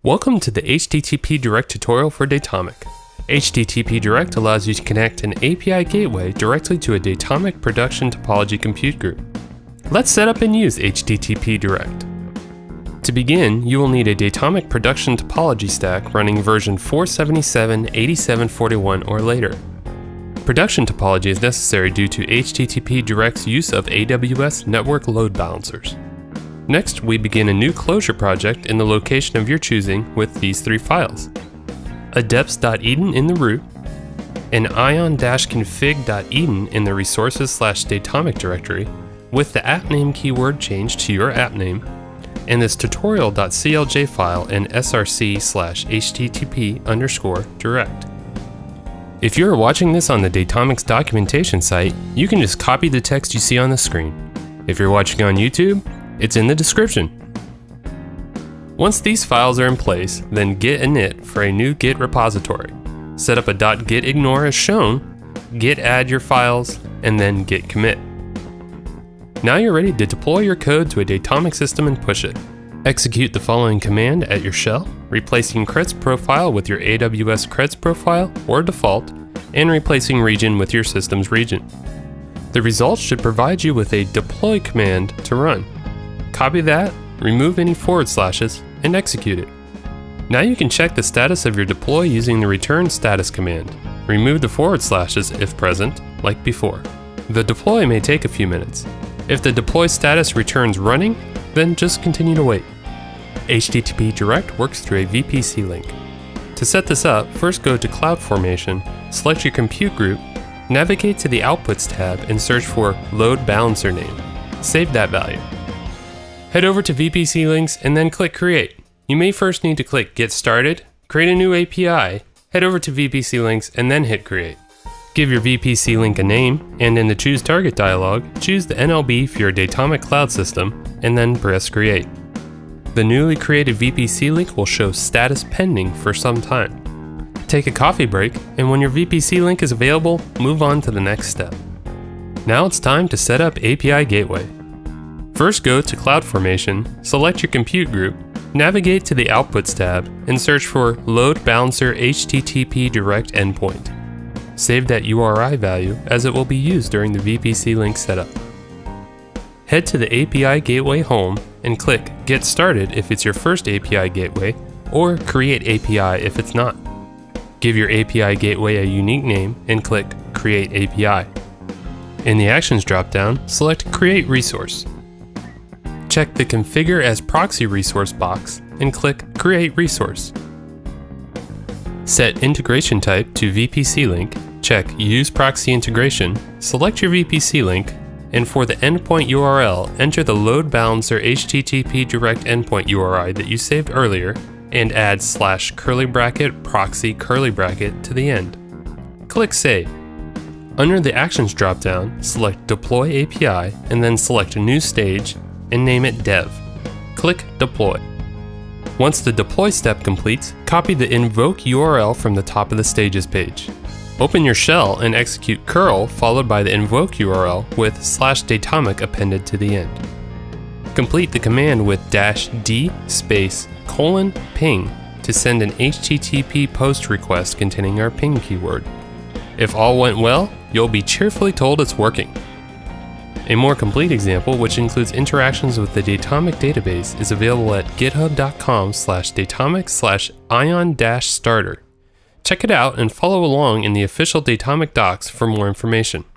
Welcome to the HTTP Direct tutorial for Datomic. HTTP Direct allows you to connect an API gateway directly to a Datomic production topology compute group. Let's set up and use HTTP Direct. To begin, you will need a Datomic production topology stack running version 477, 8741 or later. Production topology is necessary due to HTTP Direct's use of AWS network load balancers. Next, we begin a new Clojure project in the location of your choosing with these three files: a deps.eden in the root, an ion-config.eden in the resources/datomic directory with the app name keyword changed to your app name, and this tutorial.clj file in src/http_direct. If you are watching this on the Datomic's documentation site, you can just copy the text you see on the screen. If you're watching on YouTube, it's in the description. Once these files are in place, then git init for a new Git repository. Set up a .gitignore as shown, git add your files, and then git commit. Now you're ready to deploy your code to a Datomic system and push it. Execute the following command at your shell, replacing creds profile with your AWS creds profile or default, and replacing region with your system's region. The results should provide you with a deploy command to run. Copy that, remove any forward slashes, and execute it. Now you can check the status of your deploy using the return status command. Remove the forward slashes if present, like before. The deploy may take a few minutes. If the deploy status returns running, then just continue to wait. HTTP Direct works through a VPC link. To set this up, first go to CloudFormation, select your compute group, navigate to the Outputs tab and search for Load Balancer Name. Save that value. Head over to VPC Links and then click Create. You may first need to click Get Started, create a new API, head over to VPC Links and then hit Create. Give your VPC link a name, and in the Choose Target dialog, choose the NLB for your Datomic cloud system, and then press Create. The newly created VPC link will show status pending for some time. Take a coffee break, and when your VPC link is available, move on to the next step. Now it's time to set up API Gateway. First go to CloudFormation, select your compute group, navigate to the Outputs tab, and search for Load Balancer HTTP Direct Endpoint. Save that URI value as it will be used during the VPC link setup. Head to the API Gateway home and click Get Started if it's your first API Gateway, or Create API if it's not. Give your API Gateway a unique name and click Create API. In the Actions dropdown, select Create Resource. Check the Configure as Proxy Resource box and click Create Resource. Set integration type to VPC link, check Use Proxy Integration, select your VPC link, and for the endpoint URL, enter the Load Balancer HTTP Direct Endpoint URI that you saved earlier, and add /proxy to the end. Click Save. Under the Actions dropdown, select Deploy API, and then select a new stage, and name it Dev. Click Deploy. Once the deploy step completes, copy the invoke URL from the top of the stages page. Open your shell and execute curl followed by the invoke URL with /datomic appended to the end. Complete the command with -d :ping to send an HTTP post request containing our ping keyword. If all went well, you'll be cheerfully told it's working. A more complete example, which includes interactions with the Datomic database, is available at github.com/datomic/ion-starter. Check it out and follow along in the official Datomic docs for more information.